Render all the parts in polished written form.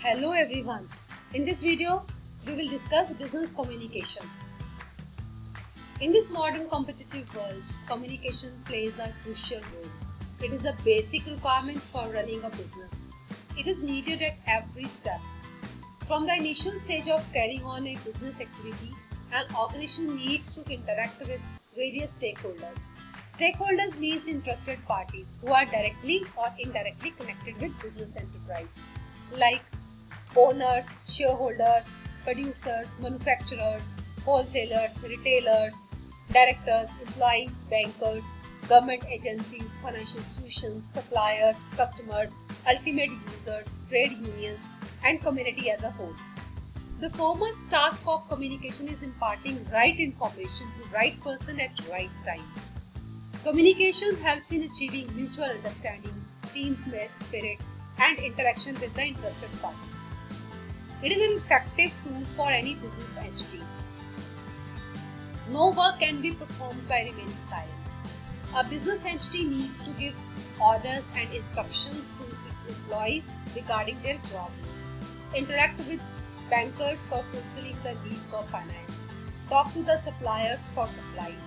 Hello everyone. In this video, we will discuss business communication. In this modern competitive world, communication plays a crucial role. It is a basic requirement for running a business. It is needed at every step. From the initial stage of carrying on a business activity, an organization needs to interact with various stakeholders. Stakeholders means interested parties who are directly or indirectly connected with business enterprise, like owners, shareholders, producers, manufacturers, wholesalers, retailers, directors, employees, bankers, government agencies, financial institutions, suppliers, customers, ultimate users, trade unions, and community as a whole. The foremost task of communication is imparting right information to right person at right time. Communication helps in achieving mutual understanding, team spirit, and interaction with the interested parties. It is an effective tool for any business entity. No work can be performed by remaining silent. A business entity needs to give orders and instructions to its employees regarding their job, interact with bankers for fulfilling the needs of finance, talk to the suppliers for supplies,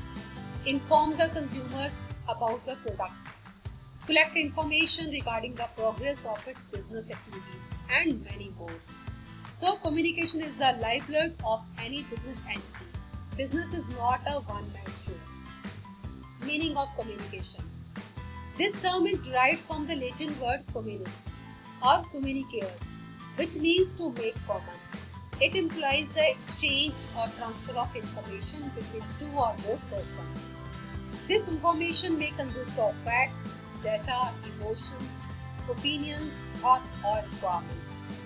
inform the consumers about the product, collect information regarding the progress of its business activities, and many more. So, communication is the lifeblood of any business entity. Business is not a one-man show. Meaning of communication. This term is derived from the Latin word communis or communicare, which means to make common. It implies the exchange or transfer of information between two or more persons. This information may consist of facts, data, emotions, opinions, thoughts, or requirements.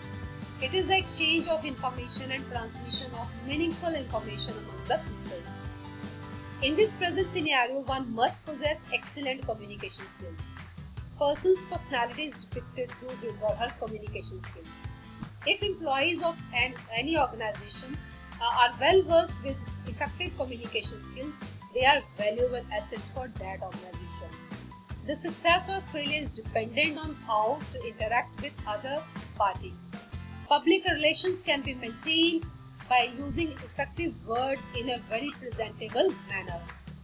It is the exchange of information and transmission of meaningful information among the people. In this present scenario, one must possess excellent communication skills. Person's personality is depicted through his or her communication skills. If employees of any organization are well versed with effective communication skills, they are valuable assets for that organization. The success or failure is dependent on how to interact with other parties. Public relations can be maintained by using effective words in a very presentable manner.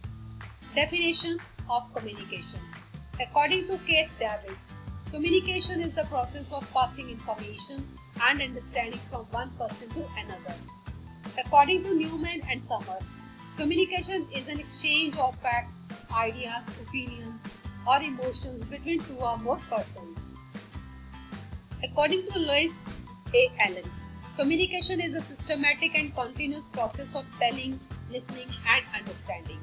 Definition of communication. According to Keith Davis, communication is the process of passing information and understanding from one person to another. According to Newman and Summer, communication is an exchange of facts, ideas, opinions, or emotions between two or more persons. According to Lois A. Allen, communication is a systematic and continuous process of telling, listening, and understanding.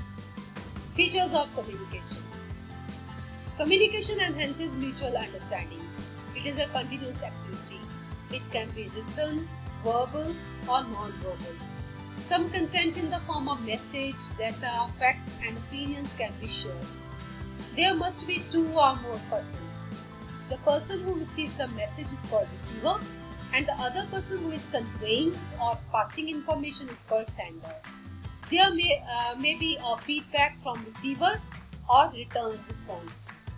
Features of communication. Communication enhances mutual understanding. It is a continuous activity. It can be written, verbal, or non-verbal. Some content in the form of message, data, facts, and opinions can be shared. There must be two or more persons. The person who receives the message is called receiver, and the other person who is conveying or passing information is called sender. There may be a feedback from receiver or return response.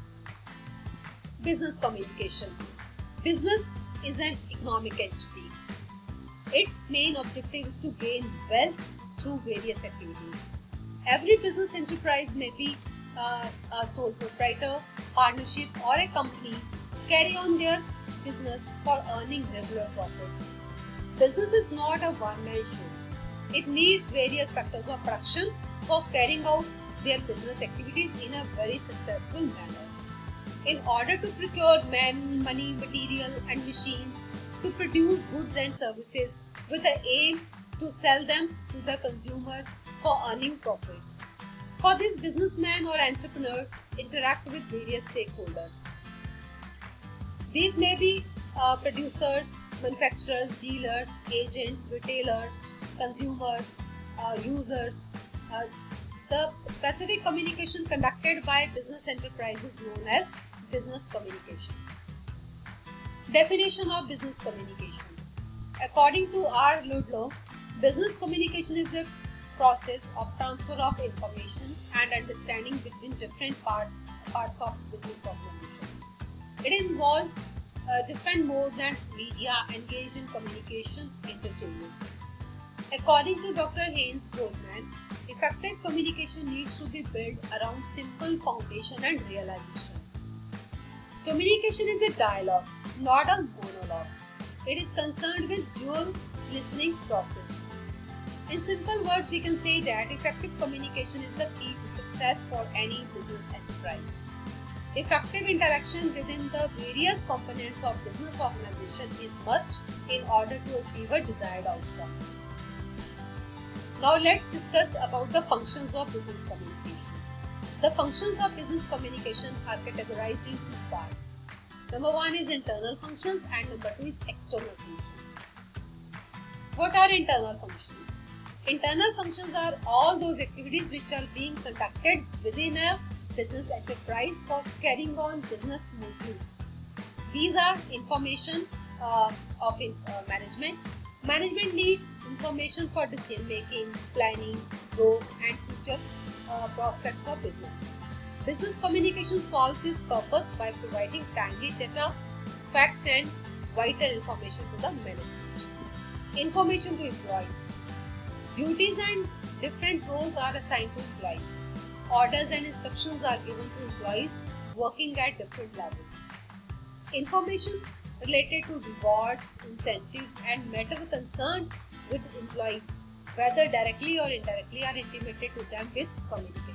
Business communication. Business is an economic entity. Its main objective is to gain wealth through various activities. Every business enterprise may be a sole proprietor, partnership, or a company carry on their business for earning regular profits. Business is not a one-man show. It needs various factors of production for carrying out their business activities in a very successful manner. In order to procure men, money, material, and machines to produce goods and services with the aim to sell them to the consumer for earning profits. For this, businessman or entrepreneur interact with various stakeholders. These may be producers, manufacturers, dealers, agents, retailers, consumers, users. The specific communication conducted by business enterprise is known as business communication. Definition of business communication. According to R. Ludlow, business communication is a process of transfer of information and understanding between different parts of business organization. It involves different modes and media engaged in communication interchanges. According to Dr. Haynes Goldman, effective communication needs to be built around simple foundation and realization. Communication is a dialogue, not a monologue. It is concerned with dual listening process. In simple words, we can say that effective communication is the key to success for any business enterprise. Effective interaction within the various components of business organization is must in order to achieve a desired outcome. Now let's discuss about the functions of business communication. The functions of business communication are categorized in two parts. Number one is internal functions and number two is external functions. What are internal functions? Internal functions are all those activities which are being conducted within a business enterprise for carrying on business smoothly. These are information of management. Management needs information for decision making, planning, growth and future prospects of business. Business communication solves this purpose by providing timely data, facts and vital information to the management. Information to employees. Duties and different roles are assigned to employees. Orders and instructions are given to employees working at different levels. Information related to rewards, incentives and matters concerned with employees, whether directly or indirectly, are intimated to them with communication.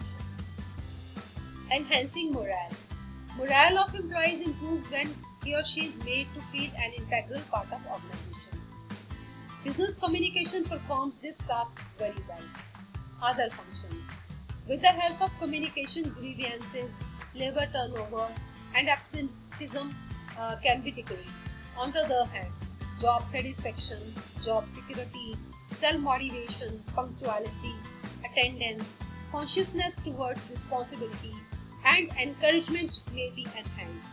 Enhancing morale. Morale of employees improves when he or she is made to feel an integral part of organization. Business communication performs this task very well. Other functions. With the help of communication, grievances, labor turnover and absenteeism can be decreased. On the other hand, job satisfaction, job security, self-motivation, punctuality, attendance, consciousness towards responsibility and encouragement may be enhanced.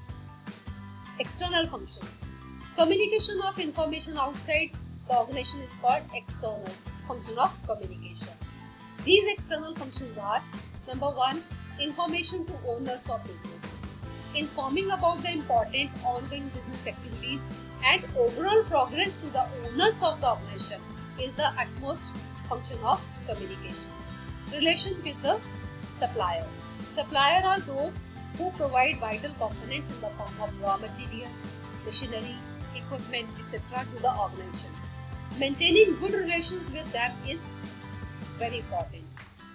External functions. Communication of information outside the organization is called external function of communication. These external functions are: number one, information to owners of business. Informing about the important ongoing business activities and overall progress to the owners of the organization is the utmost function of communication. Relation with the supplier. Supplier are those who provide vital components in the form of raw material, machinery, equipment, etc. to the organization. Maintaining good relations with them is very important.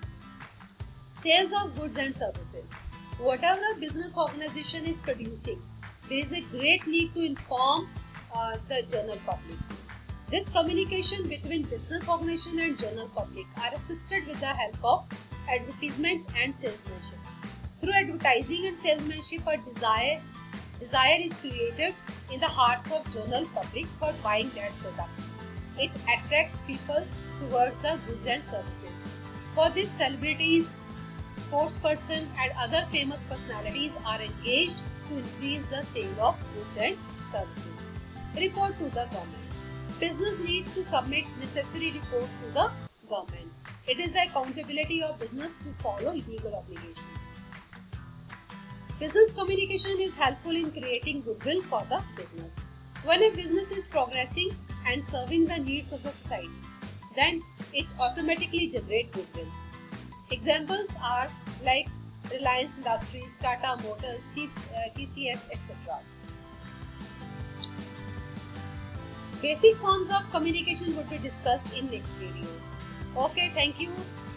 Sales of goods and services. Whatever a business organization is producing, there is a great need to inform the general public. This communication between business organization and general public are assisted with the help of advertisement and salesmanship. Through advertising and salesmanship, a desire is created in the hearts of general public for buying that product. It attracts people towards the goods and services. For this, celebrities, sportspersons and other famous personalities are engaged to increase the sale of goods and services. Report to the government. Business needs to submit necessary reports to the government. It is the accountability of business to follow legal obligations. Business communication is helpful in creating goodwill for the business. When a business is progressing and serving the needs of the society, then it automatically generates goodwill. Examples are like Reliance Industries, Tata Motors, TCS, etc. Basic forms of communication would be discussed in next video. Okay, thank you.